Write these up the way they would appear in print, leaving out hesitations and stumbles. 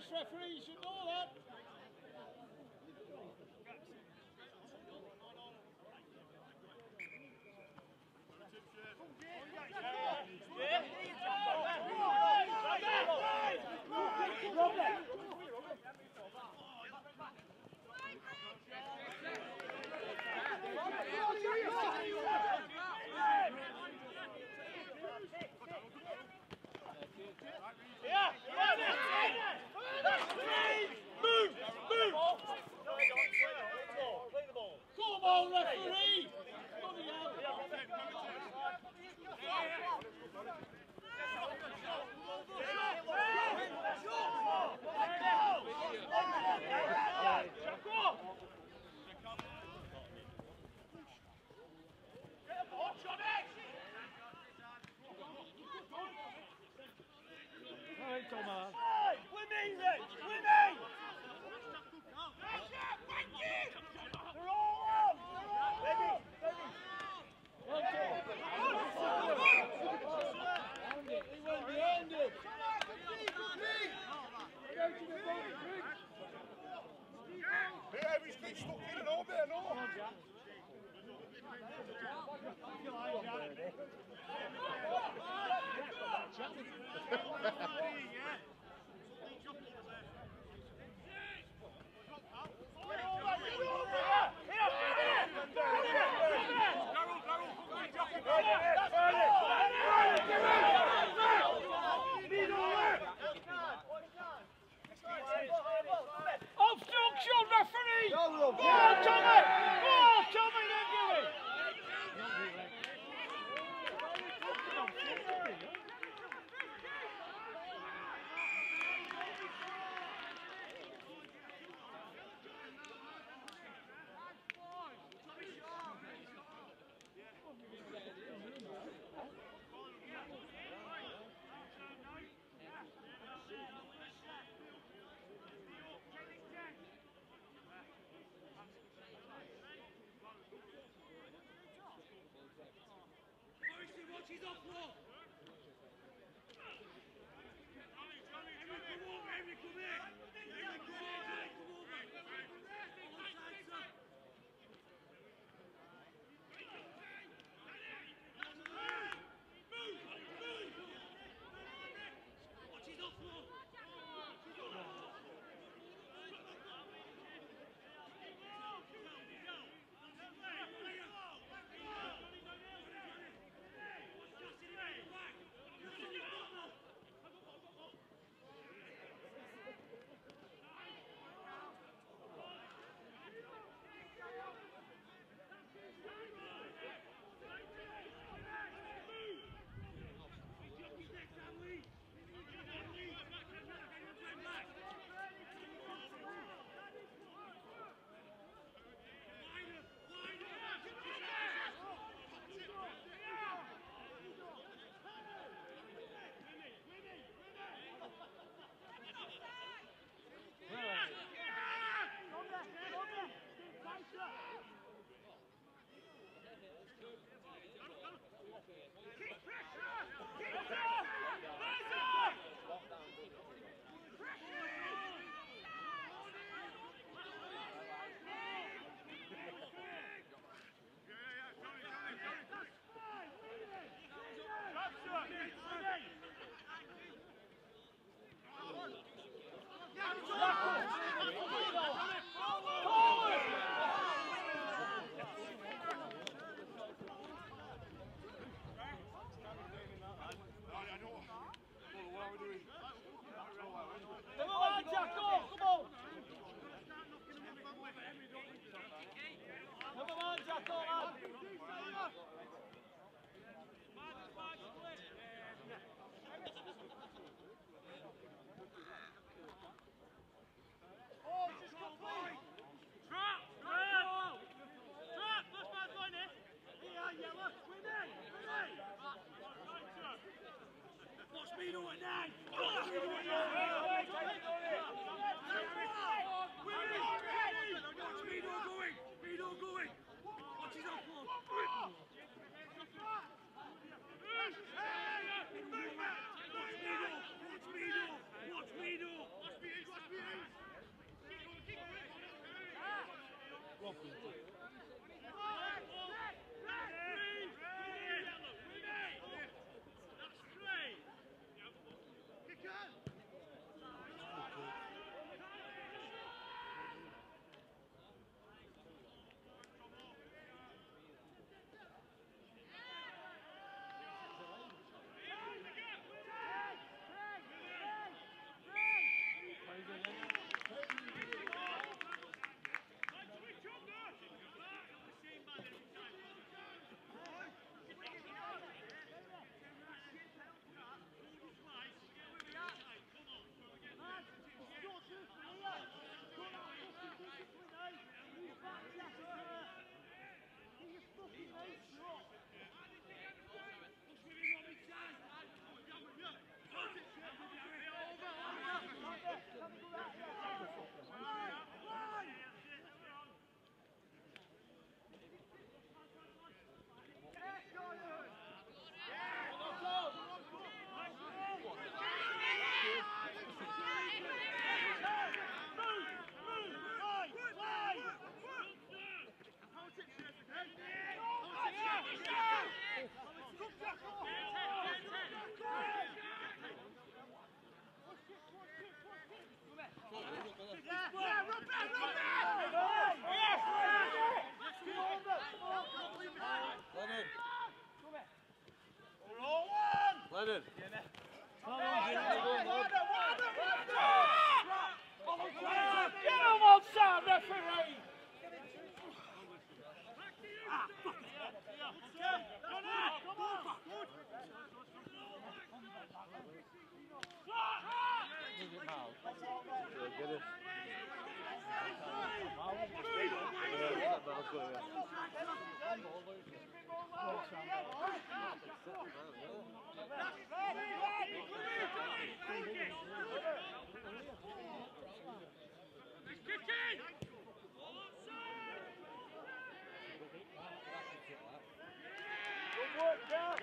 this, referee. You should know that. Come on, referee! Bloody obstruction, referee! Go on, Tommy! Go on, Tommy, don't do it! She's off wall. Haydi. Get him on sound, referee! Get it. Good work, Jack.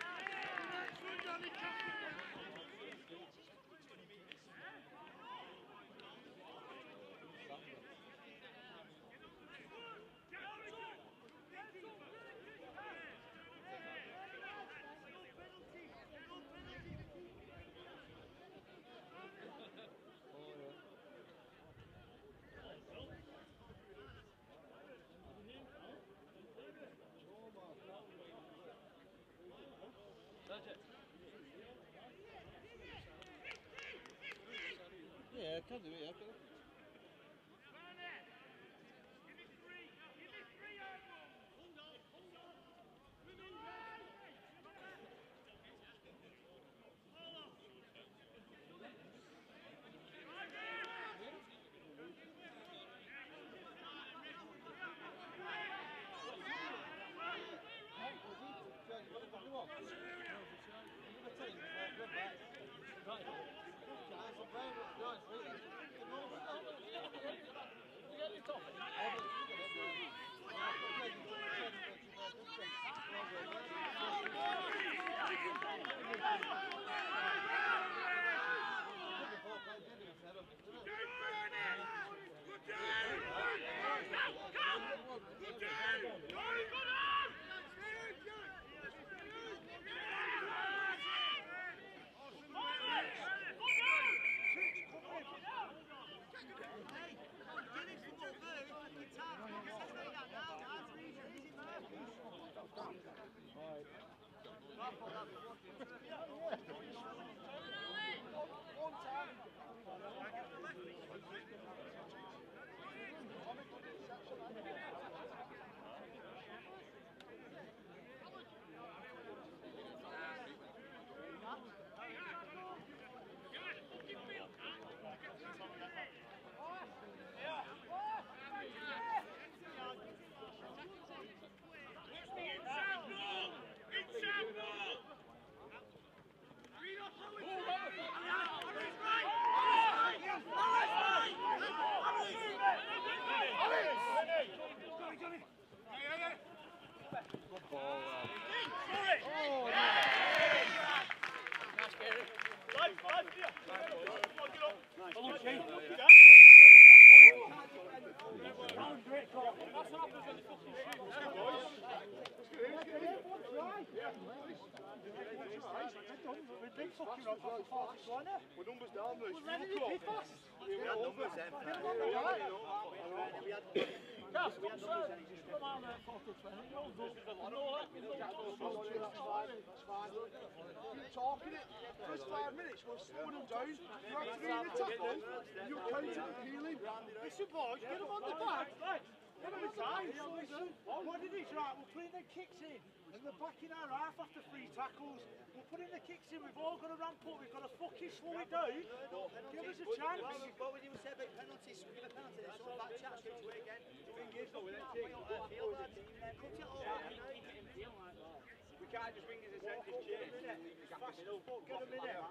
Yeah, I can do it, yeah. We're numbers down, mate. Talking it. First 5 minutes, we're slowing them down. You have to be in the tackle. You're counting and peeling. Listen, boys, get them on the back. Get them in time. What it is, right, we're putting the kicks in. And we're back in our half after 3 tackles. We're putting the kicks in. We've all got to ramp up. We've got to fucking slow it down. Give us a chance. What would you say about penalties? We give a penalty, there's someone back chat straight away again. The thing is, though, with that team, cut it all back. We can't just bring his attention change. Fast as fuck, get him in there.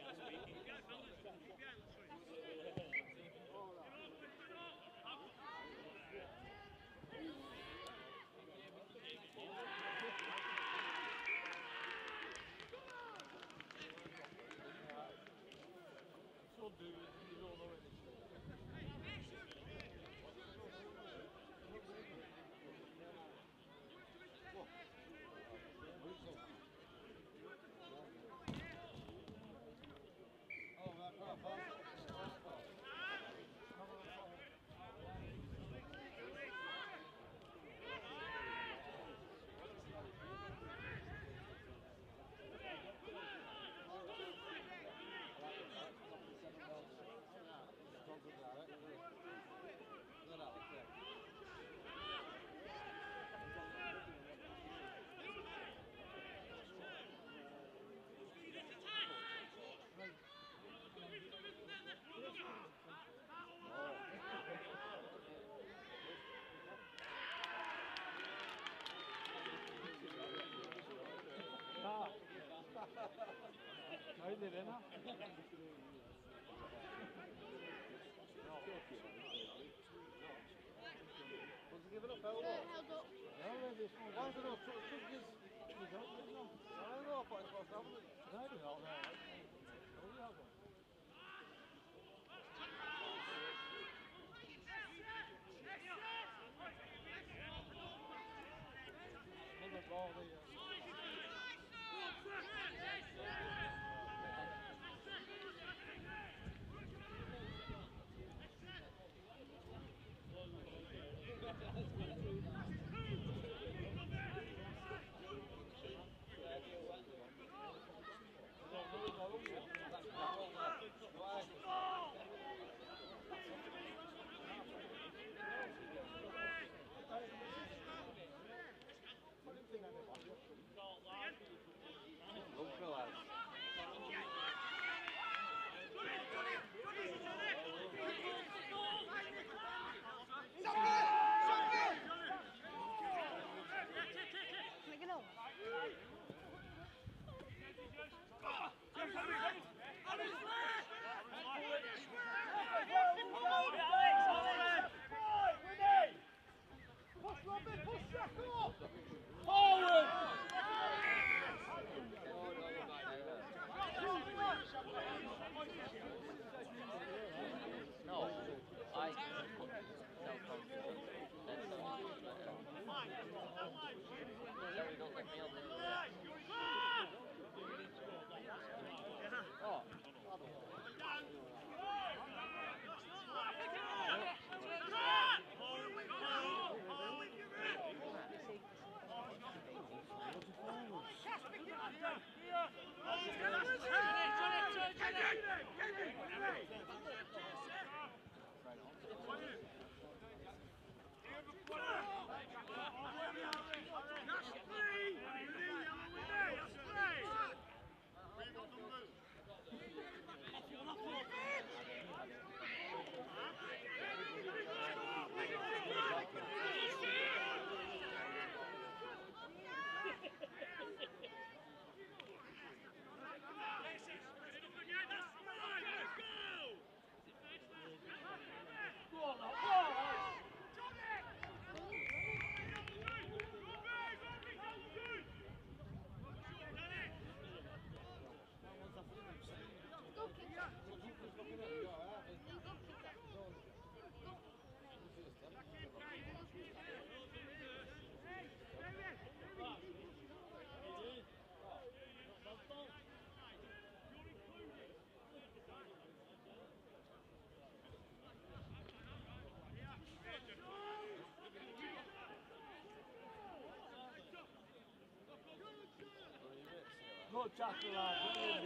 Good tackle, lad.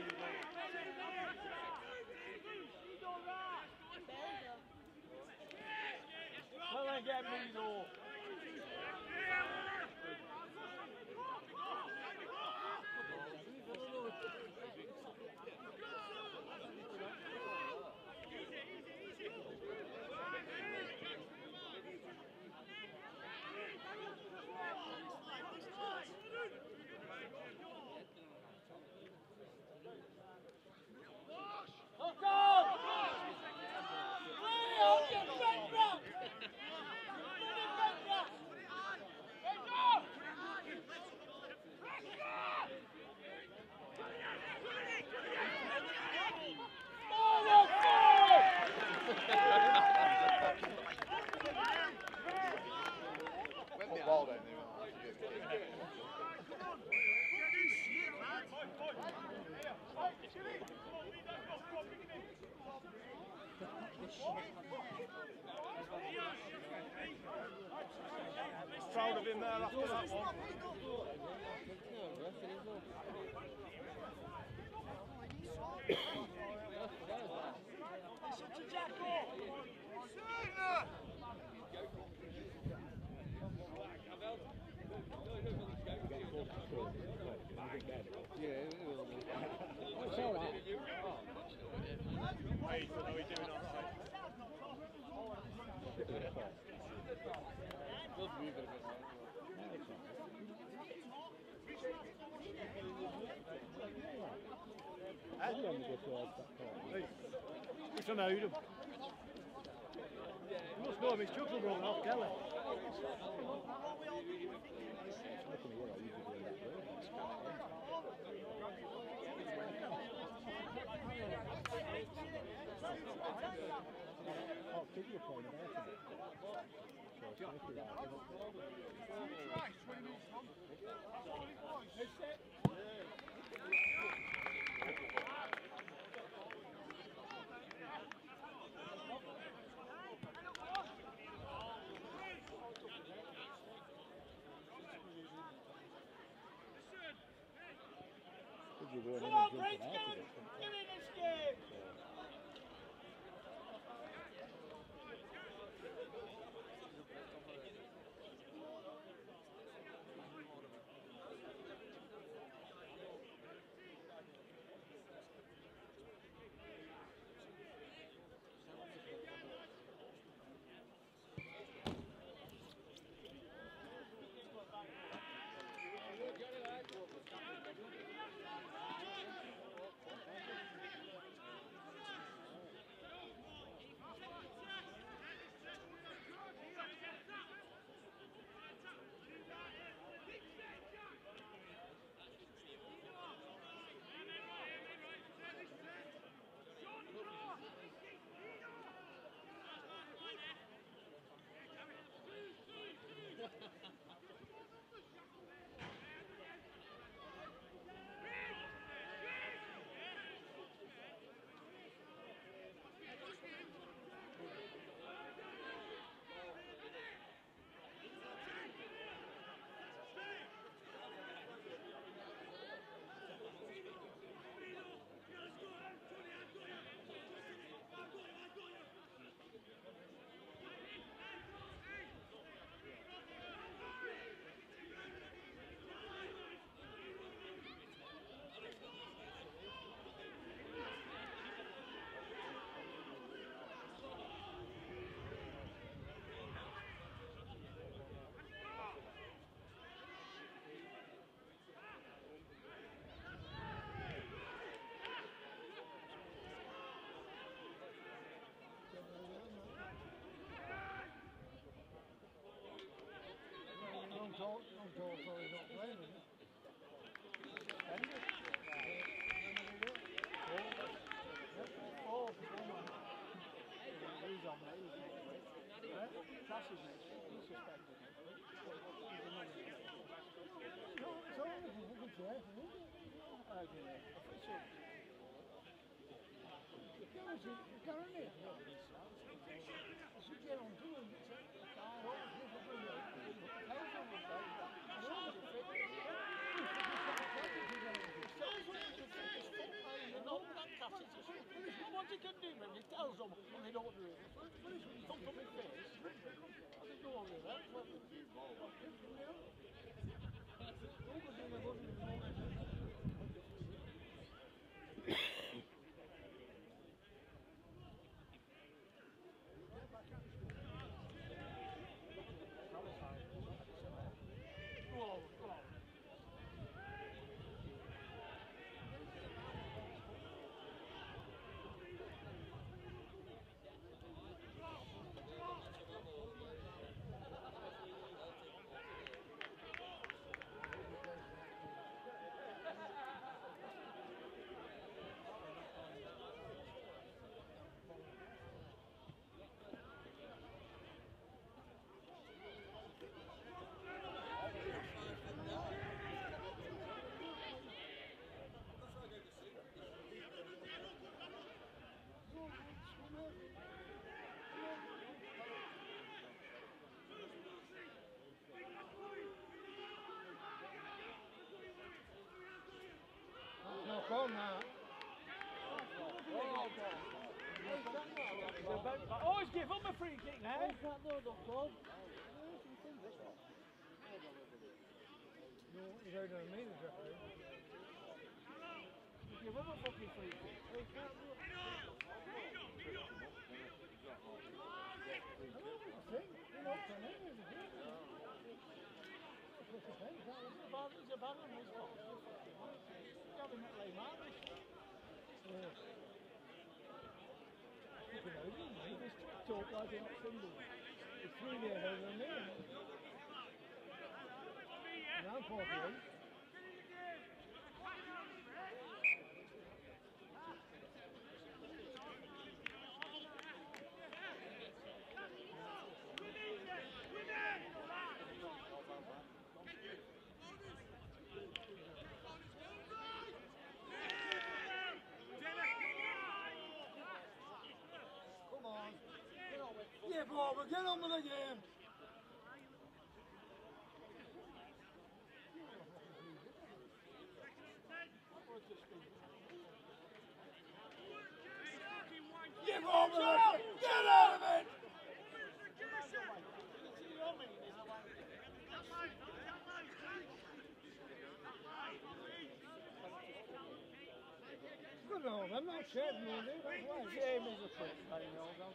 Well, then get me though. Proud of him there after that one. It's all right. Hey, what are we doing on site? Which I know you do. You must know him, his chuckle rolling off Kelly. Oh, keep your point about it. Come on, Princeton! Give me this game! What he can do, man, he tells them when they don't do it. He comes up his face. I think go on with that. gone now. Oh, he's give up a free kick now. No, he's out on me, the referee. He's give up a fucking free kick. It's a bad one, this one. Gavin McLean, aren't they? This talk like in Sunday. It's 3 years ahead than me. And I'm 48. Yeah, Barbara, get on with the game. Yeah, Barbara, get out of it. Good on, I'm not shaving all day. Shame is a trick, I know.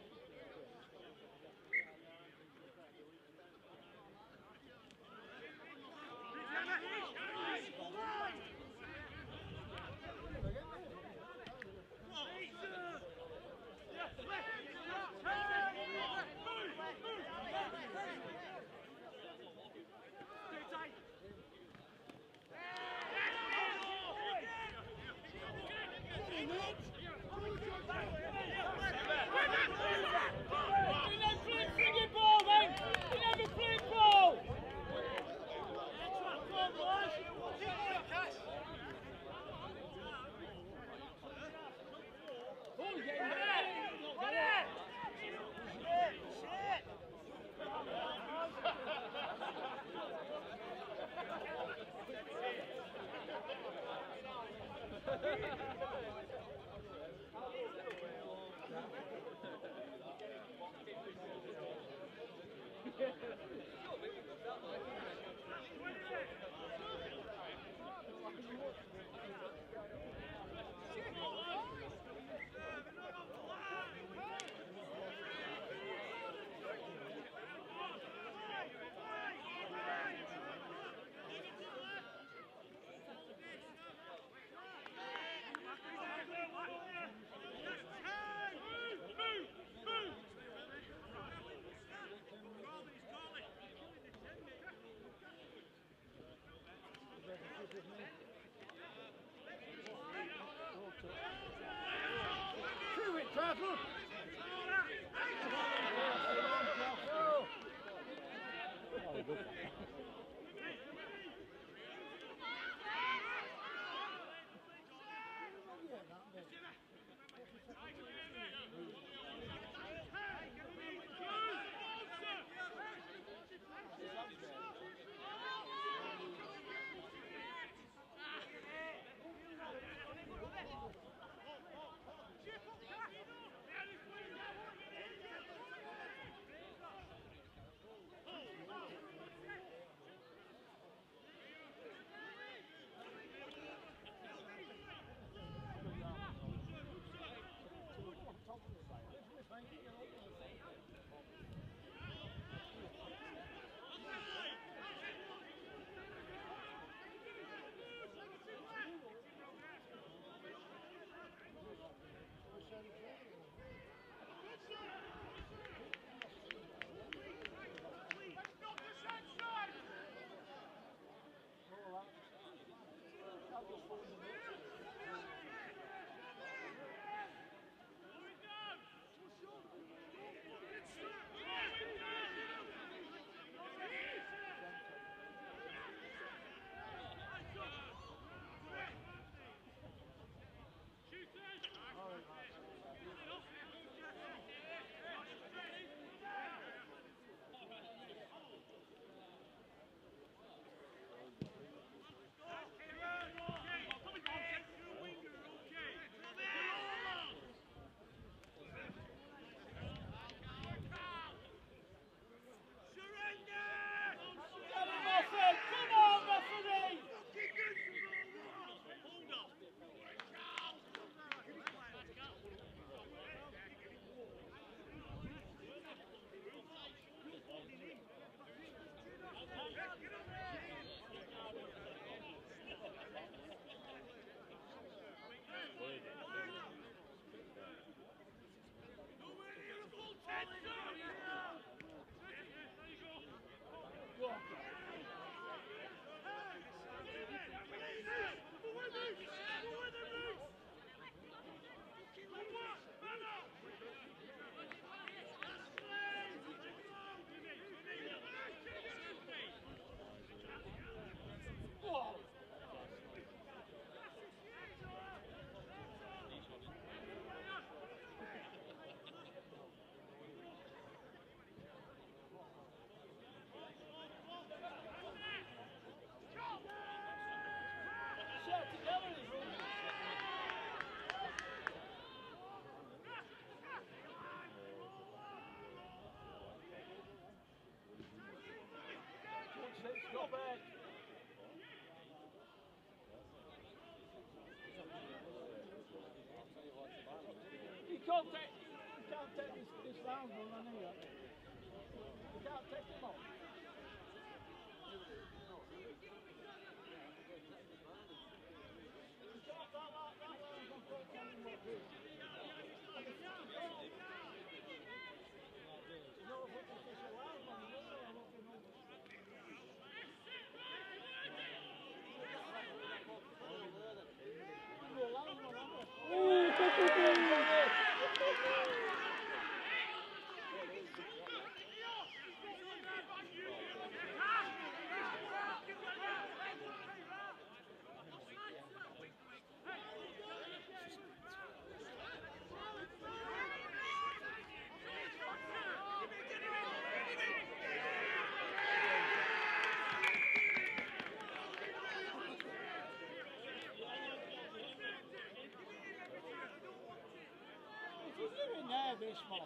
can't take this round one on here. You can't take them off. This one.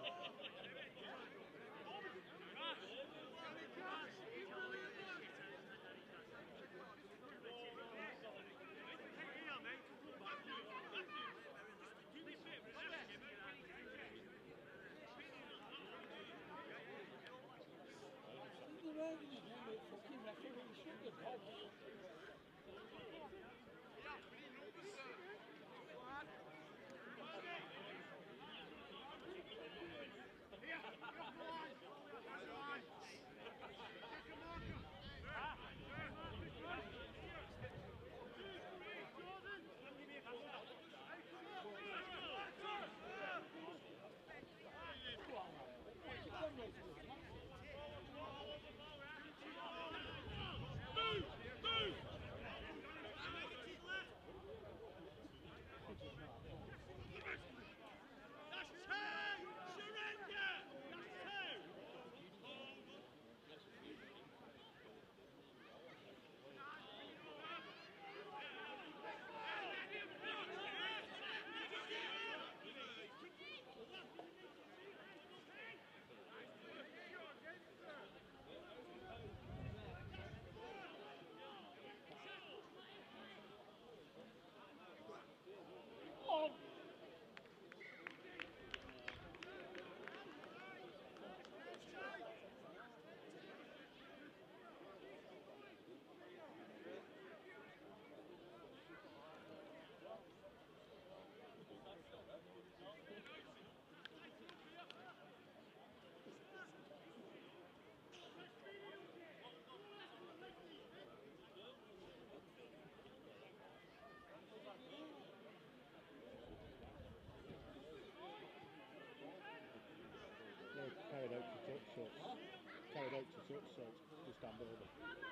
Carried out to touch, so it's carried out to touch, so it's just stand over.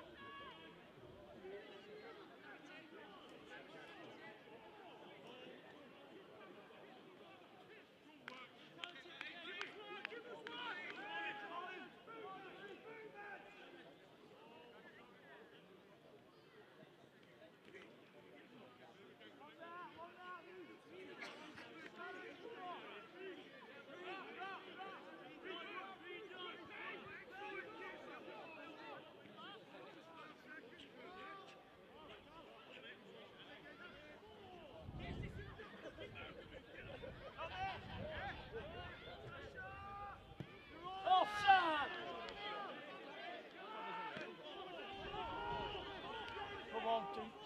Offside! Come on, Teach.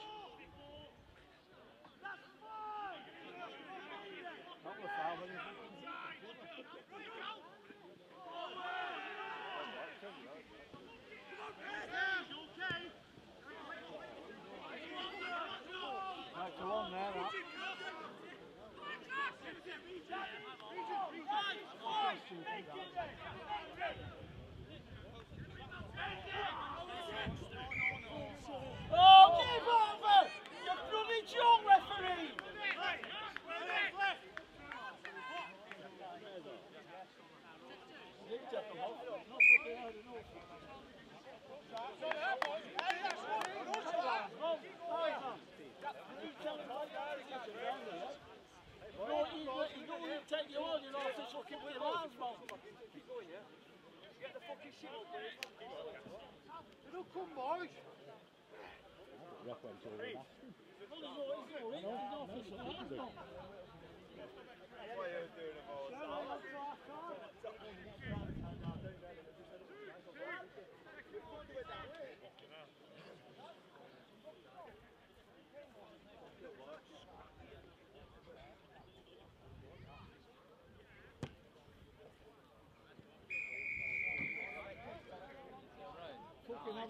Not the foul, but right, go on there, that. Oh, give over! You bloody joke, referee! You don't take the order, you're not just looking with your arms, man. Keep going, yeah? Get the fucking shit up, please. It'll come, boys. Ref went over and asked him. Well, he's no official, that's not. That's why you're doing a ball.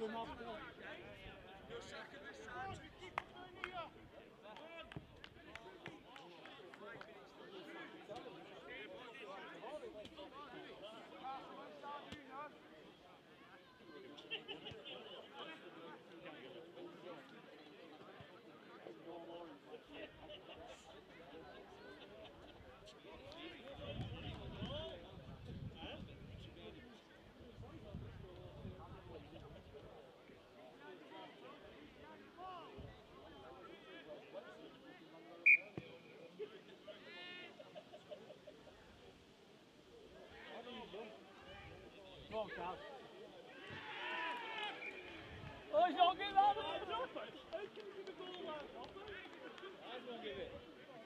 him off. Come on, Cal. Oh, he's not getting that. How can you give a goal like that? I'm going to give it.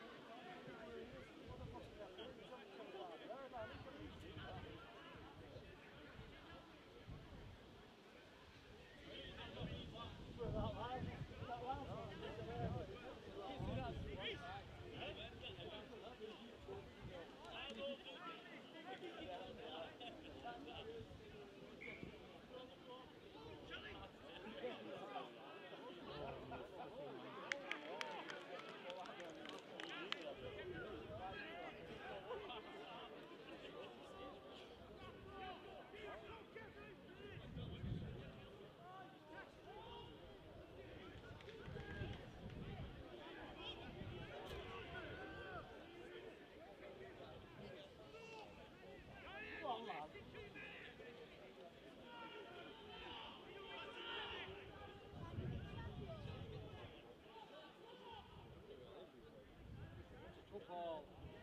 Football.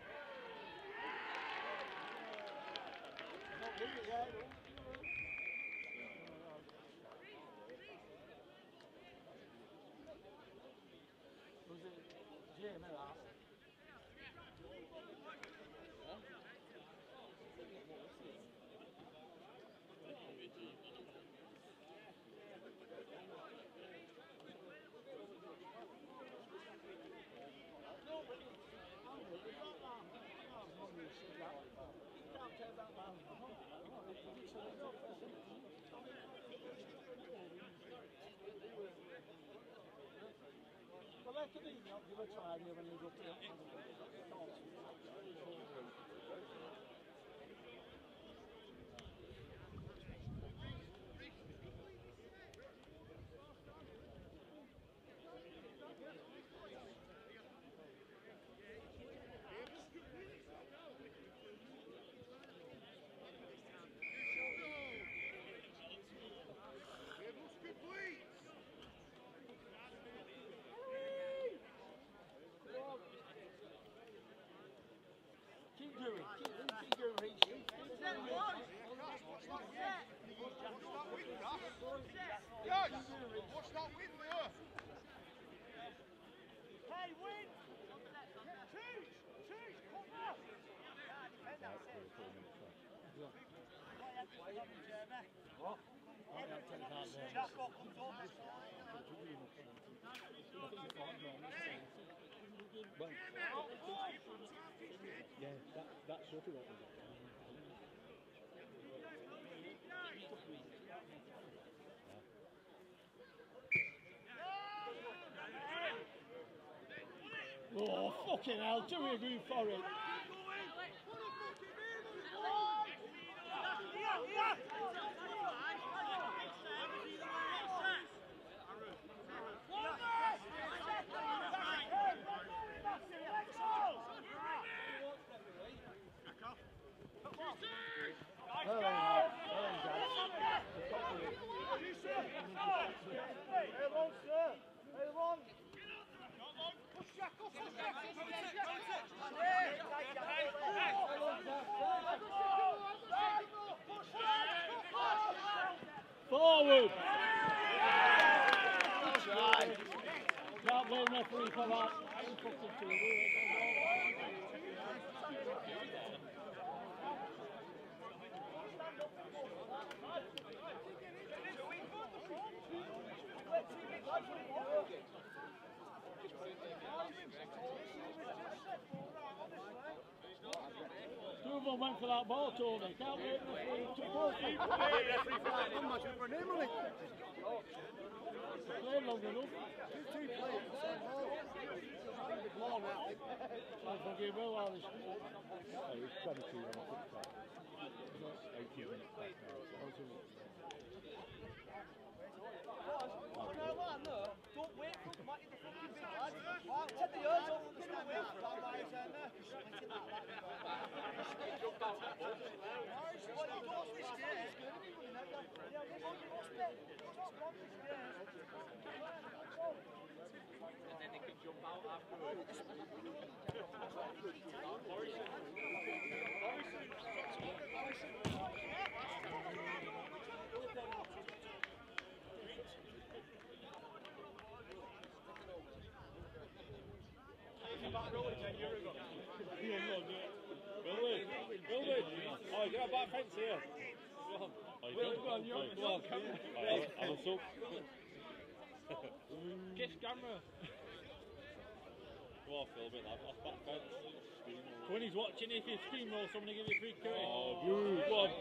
Not with it yet. Was it Jamie that? Well, I could even give a try here when you go to Keep doing, Reece. What's that win, Leo? Hey, win! Choose! Come on! What? Jacko comes on. Yeah, that's sort of what we got. Oh, fucking hell, do we agree for it? Forward! Can't blame referee for that. Two of them went for that ball, Tony. Can't wait for the referee to go for it. Referee for that one match for an name on it. Played long enough. Two players at the same hole. They're blown out. I forgive well all this. Oh, it's 22 on the quick time. 18 minutes back now. So. Don't wait for them, might the fucking big lads. Take the yards off, get them away from that wire down there. Well, you don't this game. Yeah, we won't get lost it. Top one this game. And then they can jump out afterwards. Billy! Oh, you got a back fence here. Go on. Oh, go on. I'm so. Kiss camera. Go on, Phil, bit off back fence. When he's watching, if you steamroll, someone will give you a free curry. Oh, blue, go on.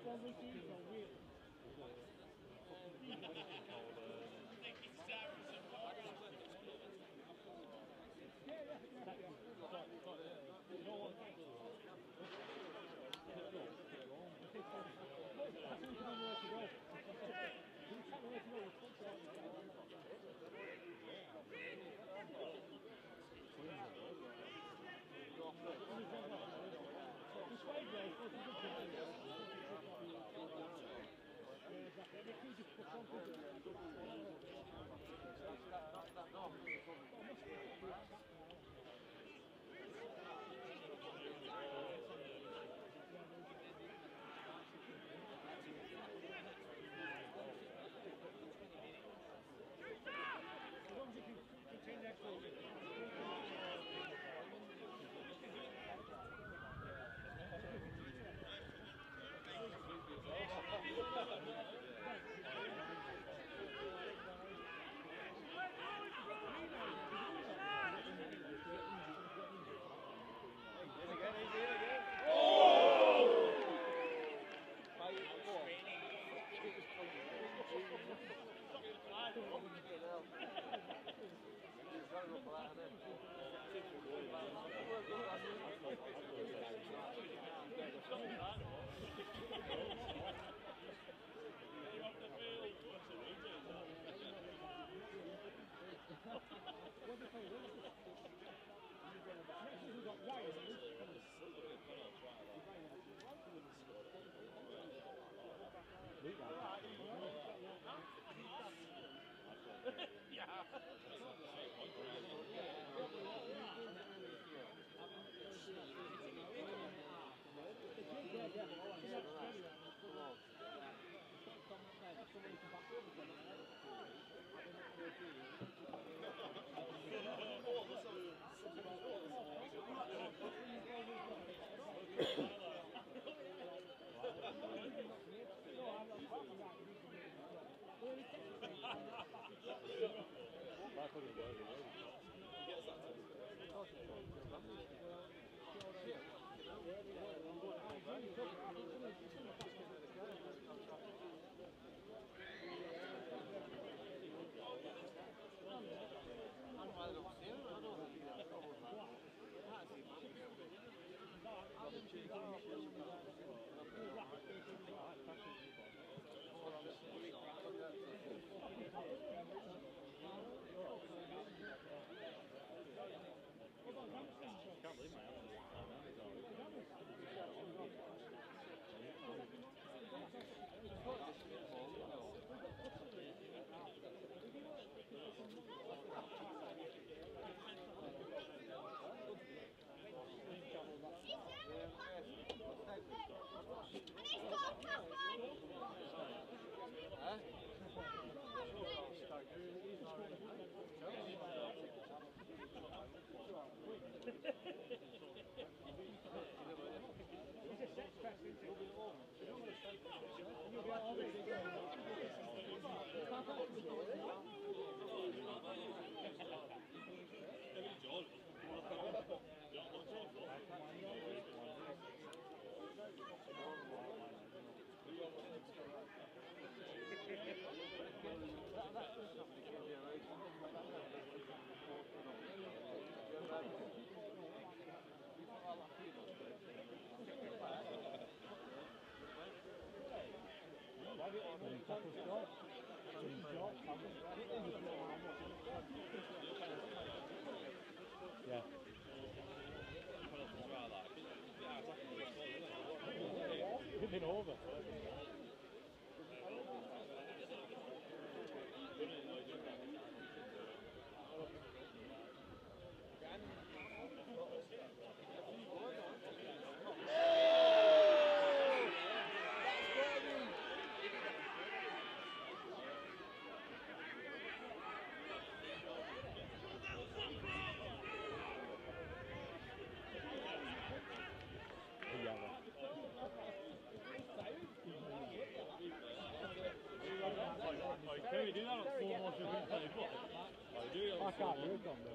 Yeah. Been over. Can we do that on slow motion? I do it on I can't do it on there.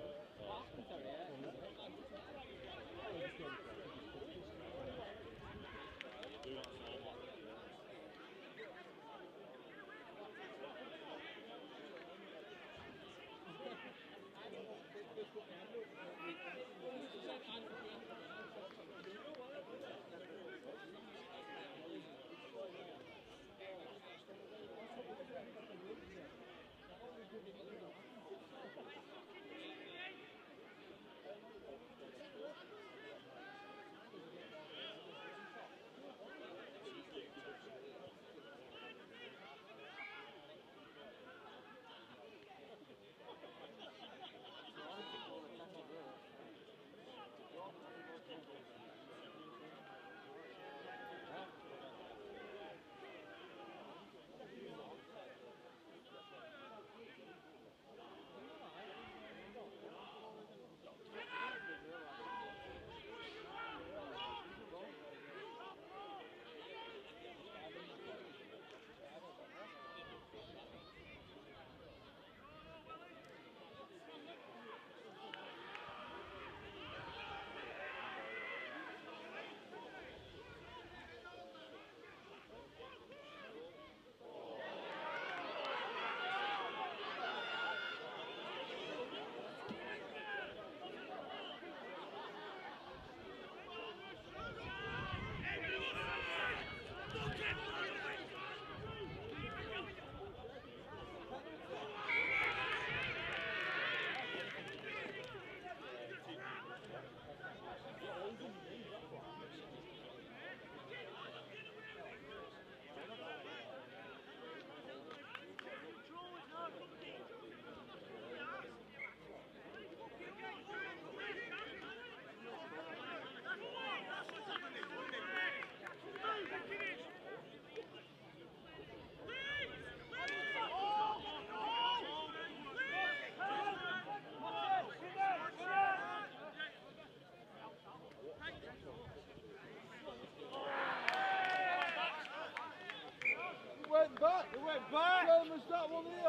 back. Same as that one here.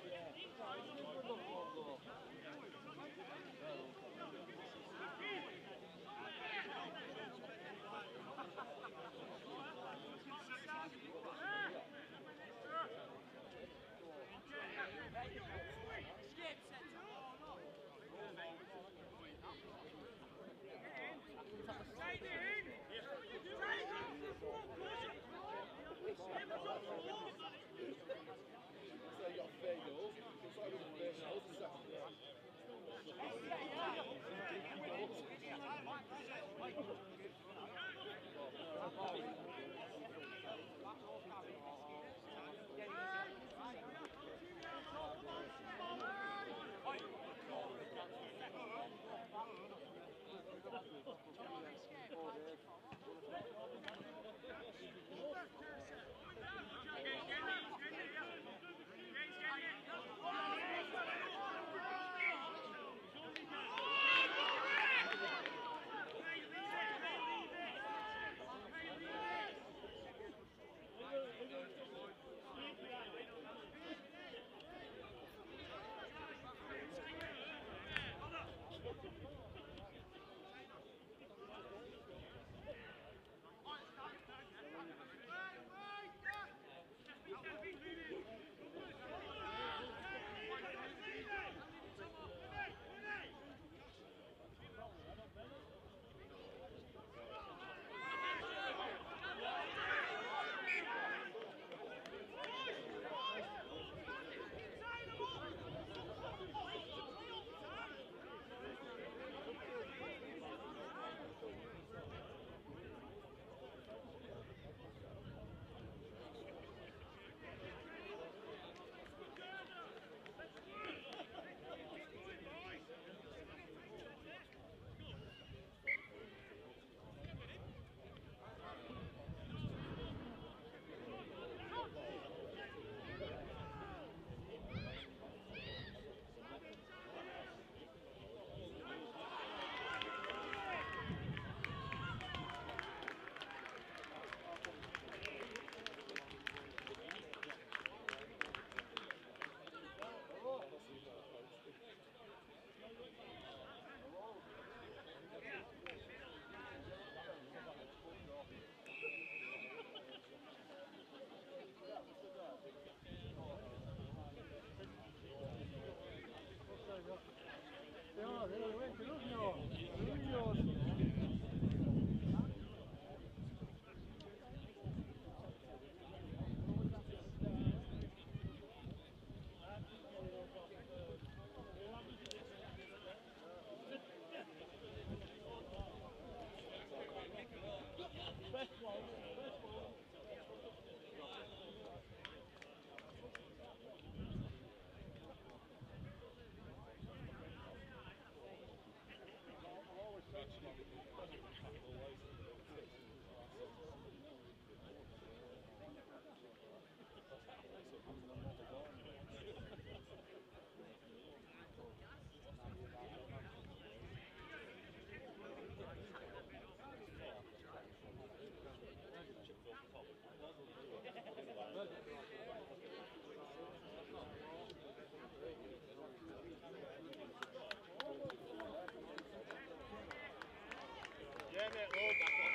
Yeah, mate, load.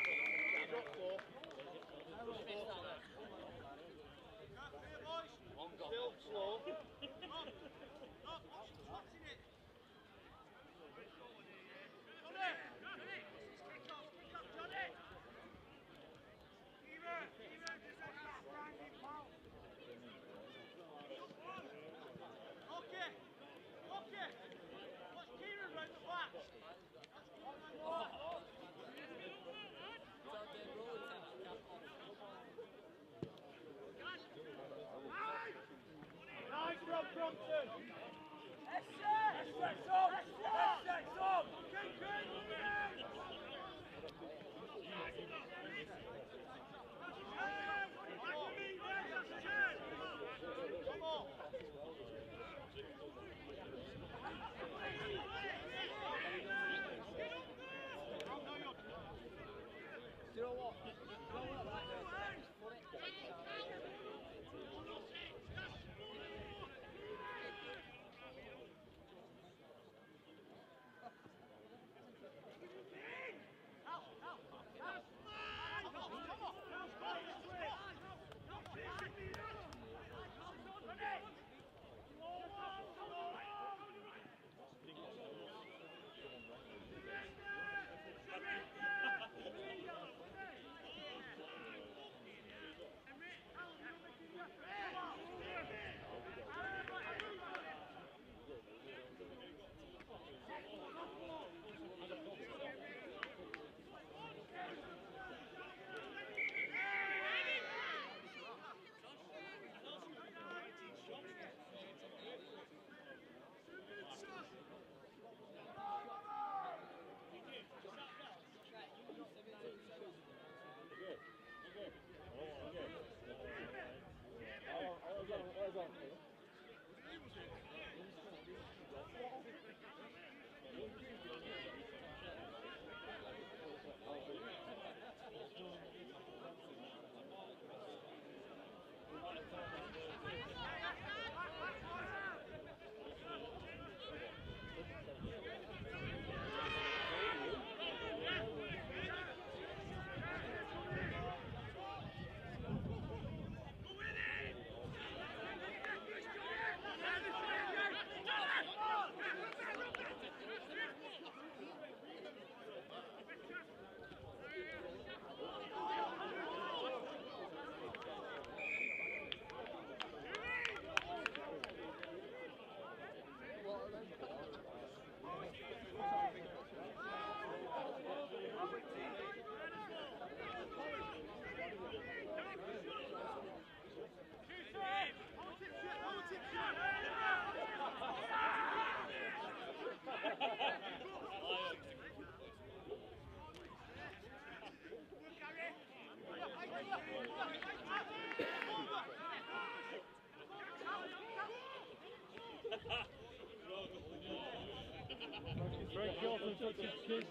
Drop four. Still slow. Nice job, Brompton. You know what? Very careful to touch his kids.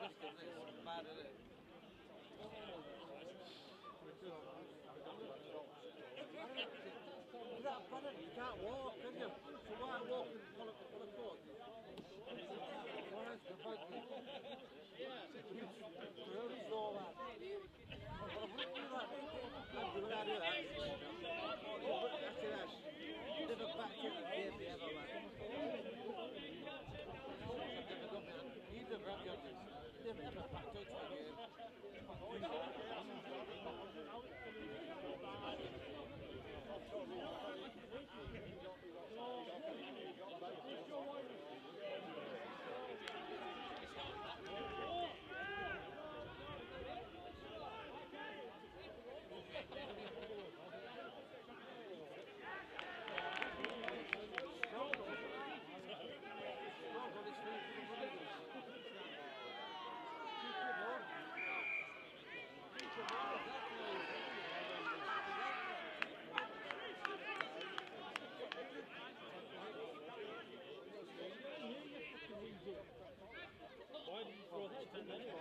bastard, this. Mad at it. That brother, you can't walk, can you? So why walk and pull up the court? Where's the boat? Really saw that. I wouldn't do that. I'm doing that. That's it. Never back in the game ever, man. He's never had judges. Never ever backed out to the game. Why did you throw that 10 minutes?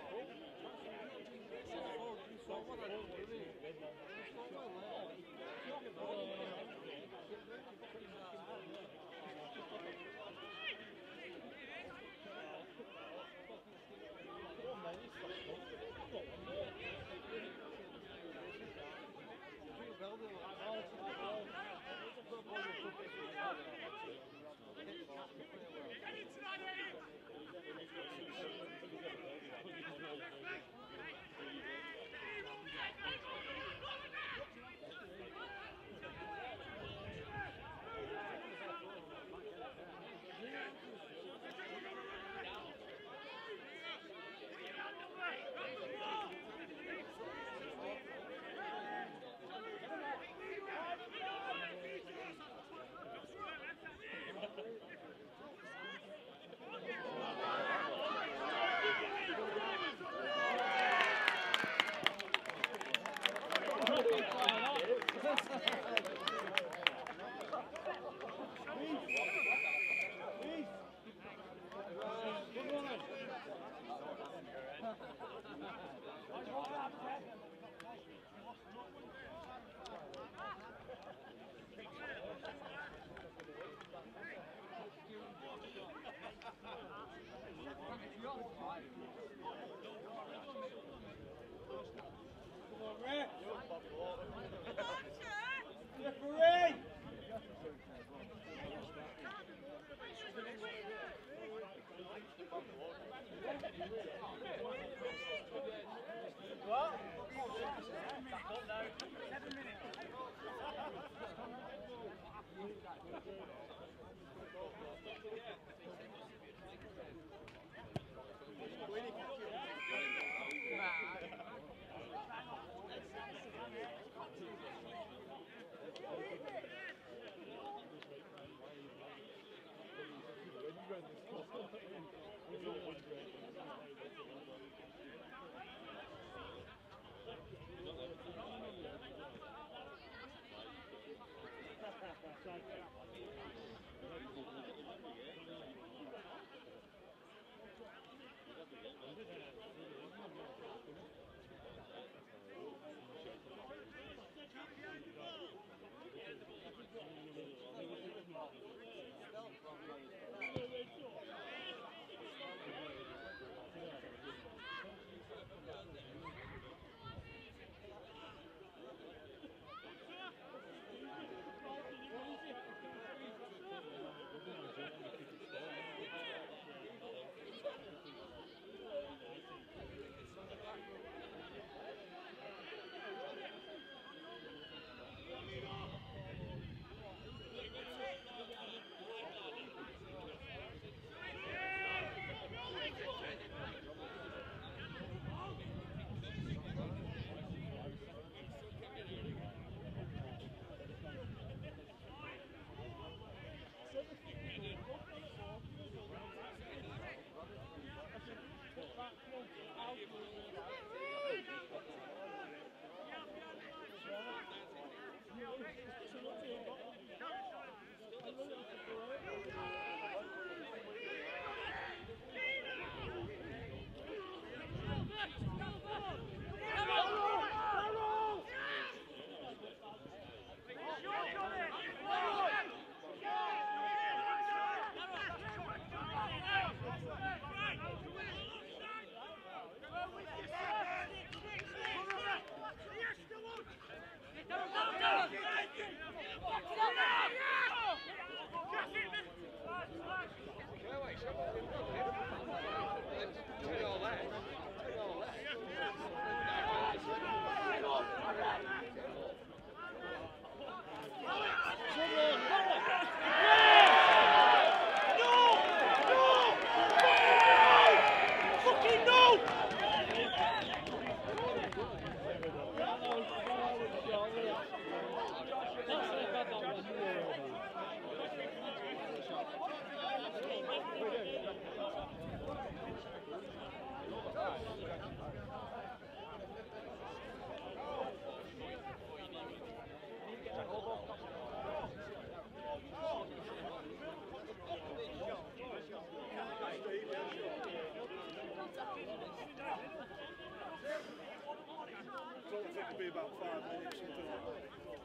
about 5 minutes, something like that.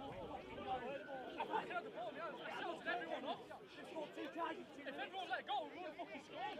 If everyone let go, we won't fucking score.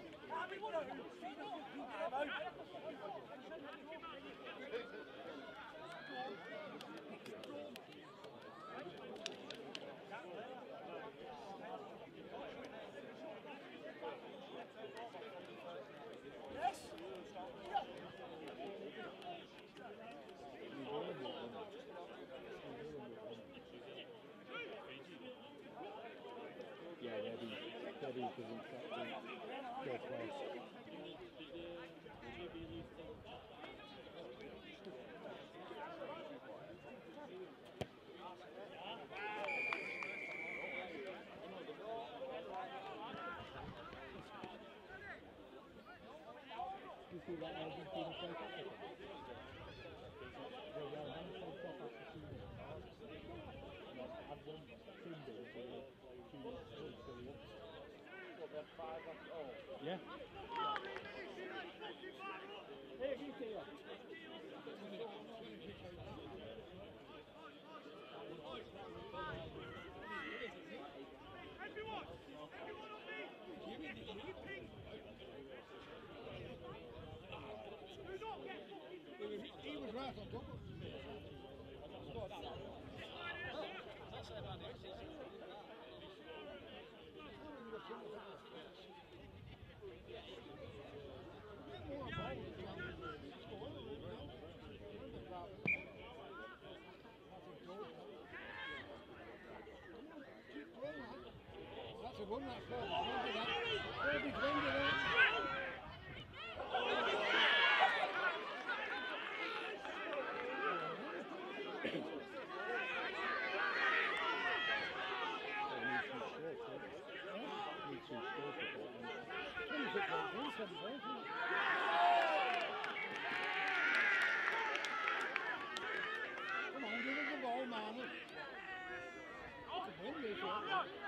Yeah, they'll be busy practicing third place. You see that Argentina South Africa? They were one South Africa. I've won Sunday for 2 weeks. Yeah. Hey, you see that? He was right on top of it. That's a one, that's four. Remember that. Remember that. Come on, give us the ball, man. It's a win, this one.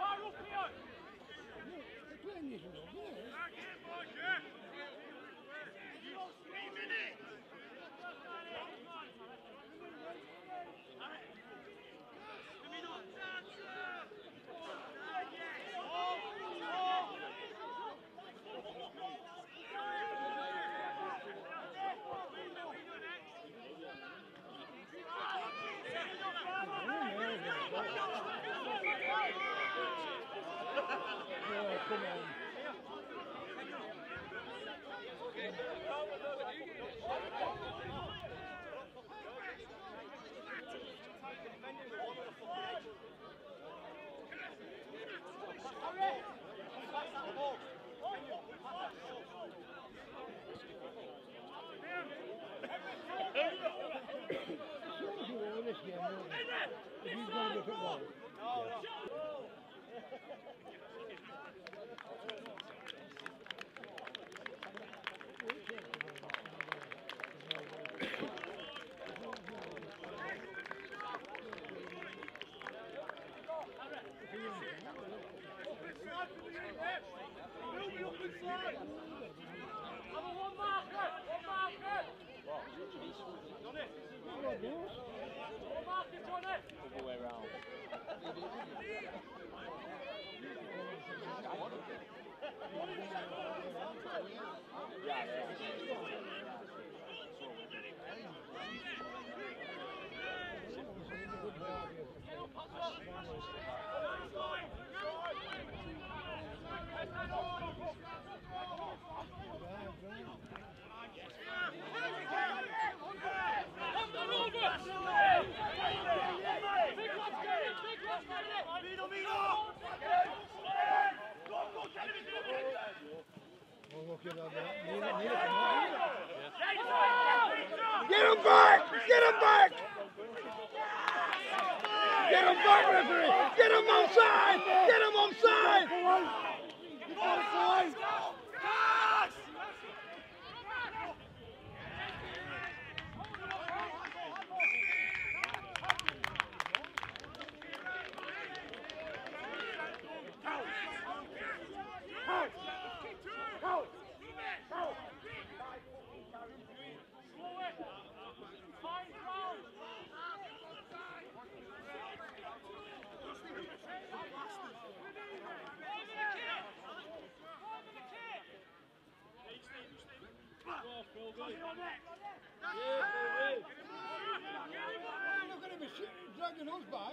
They're playing this one, isn't it? Oh, come on. This game, if he's going to be football. Other way round. Get him back! Get him back! Get him back, referee! Get him onside! Get him onside! Look at him, he's dragging us back.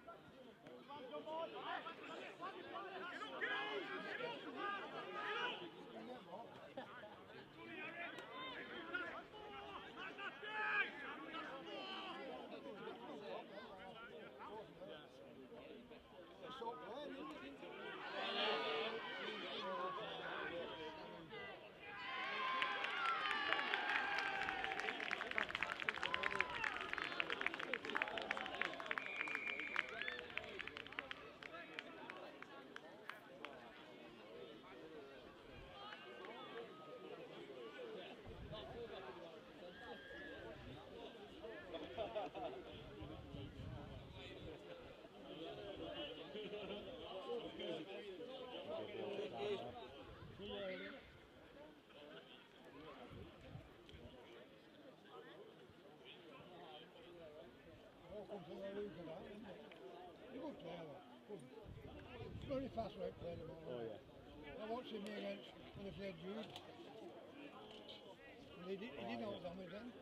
Very fast right playing them all. Oh, yeah. I watched him against when they played Jude. And he did know damage then.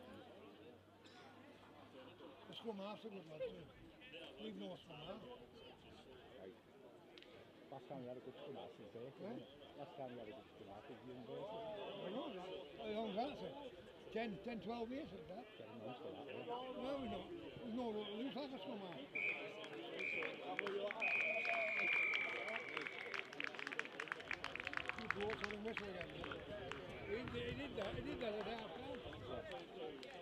The scrum half's a good lad too. We've no scrum half. Right. Last time we had a good scrum half was Baker, wasn't it? Last time we had a good scrum half was young Baker. I know that. How long that, sir? 10, 12 years like that. Getting used to that, yeah. No, we know. There's no loose like a scrum half. He did that at half time.